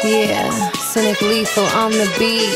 Yeah, Cynic Lethal on the beat.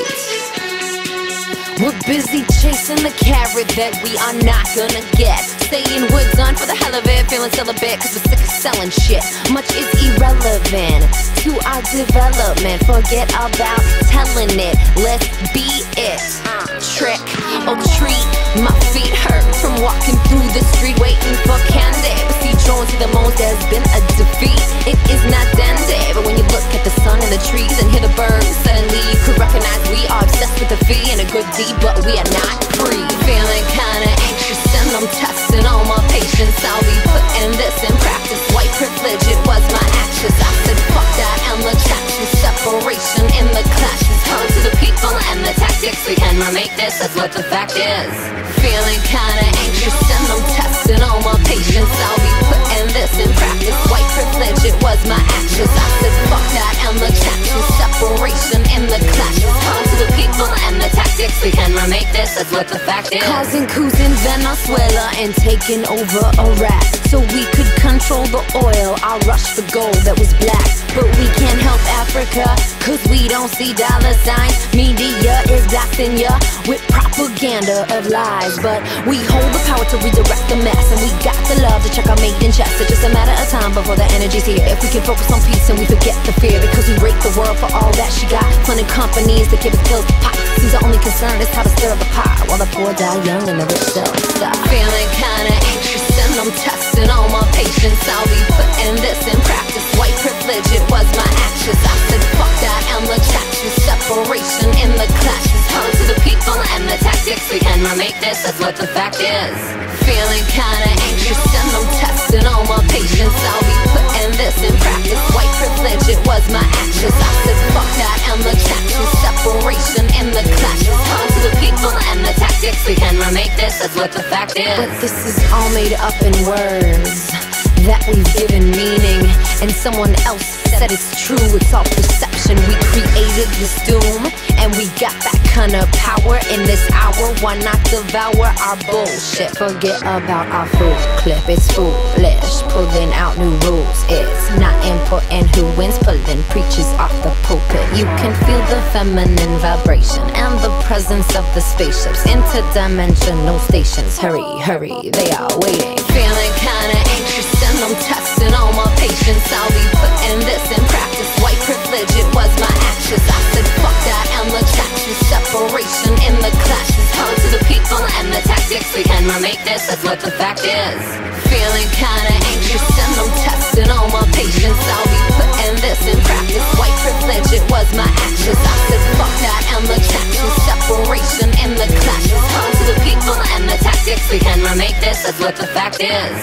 We're busy chasing the carrot that we are not gonna get. Saying we're done for the hell of it, feeling celibate cause we're sick of selling shit. Much is irrelevant to our development. Forget about telling it, let's be it. Trick or treat, my feet hurt from walking through the street waiting for candy. But see, drawn to the most, there's been a defeat. It is not dandy, but when you look at the sun and the trees and hear the birds, suddenly you could recognize we are obsessed with the fee and a good deed, but we are not free. Feeling kinda anxious and I'm testing all my patience. I'll be putting this in practice. White privilege, it was my actions. I said fuck that and the traction. Separation in the clashes. Hard to the people and the tactics. We can remake this, that's what the fact is. Feeling kinda anxious and I'm testing all my patience. I'll be putting this in practice. White privilege, it was my actions. I said fuck that and the traction. Separation in the clashes. Hard to the people and the tactics. We can remake this, that's what the fact is. Causing coups in Venezuela and taking over Iraq so we could control the oil. I rushed for gold that was black, but we can't help Africa cause we don't see dollar signs. Media is blasting ya with propaganda of lies, but we hold the power to redirect the mass, and we got the love to check our mate in chest. It's just a matter of time before the energy's here. If we can focus on peace and we forget the fear, because we rate the world for all that she got. Funding companies that give us pills to pop. Seems our only concern is how to stir up the pot, while the poor die young and the rich sell stuff. Feeling kinda anxious and I'm testing all my patience. I'll be putting this in practice. White privilege, it was my actions. I said fuck that and the traction. Separation in the clashes. Hard to the people and the tactics. We can remake this, that's what the fact is. Feeling kinda anxious and I'm testing all my patience. I'll be putting this in practice. White privilege, it was my actions. I said fuck that and the traction. Separation in the clashes. Hard to the people and the tactics. We can remake this, that's what the fact is. But this is all made up in words that we've given meaning, and someone else said it's true. It's all perception. We created this doom, and we got that kind of power in this hour. Why not devour our bullshit? Forget about our food clip. It's foolish pulling out new rules. It's not important who wins, pulling preachers off the pulpit. You can feel the feminine vibration and the presence of the spaceships. Interdimensional stations. Hurry, hurry, they are waiting. Feeling kinda anxious and I'm testing all my patience. I'll be putting this in practice. White privilege, it was my actions. I said fuck that and the traction. Separation in the clashes. Hard to the people and the tactics. We can remake this, that's what the fact is. Feeling kinda anxious and I'm testing all my patience. I'll be putting this in practice. White privilege, it was my actions. I said fuck that and the traction. Separation in the clashes. Hard to the people and the tactics. We can remake this, that's what the fact is.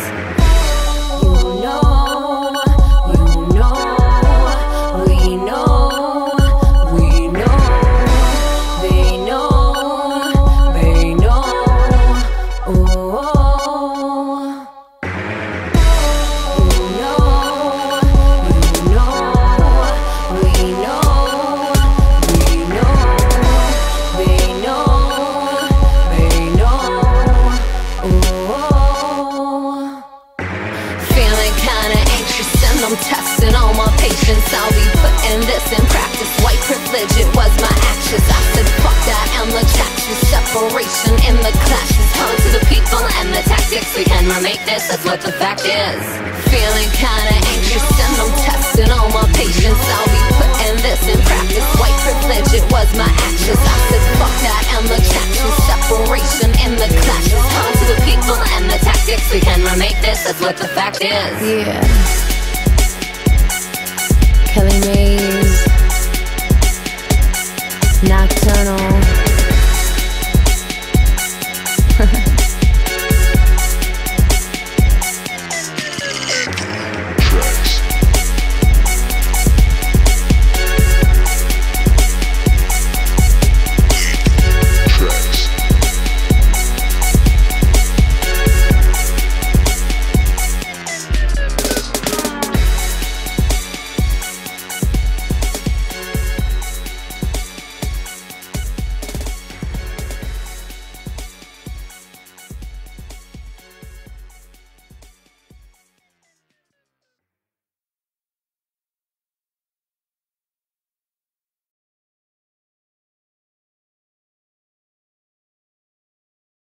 I'm testing all my patience. I'll be putting this in practice. White privilege, it was my actions. I said fuck that and the traction. Separation in the clashes. Hard to the people and the tactics. We can remake this, that's what the fact is. Feeling kinda anxious and I'm testing all my patience. I'll be putting this in practice. White privilege, it was my actions. I said fuck that and the traction. Separation in the clashes. Hard to the people and the tactics. We can remake this, that's what the fact is. Yeah. Kelly Mays, Nocturnal.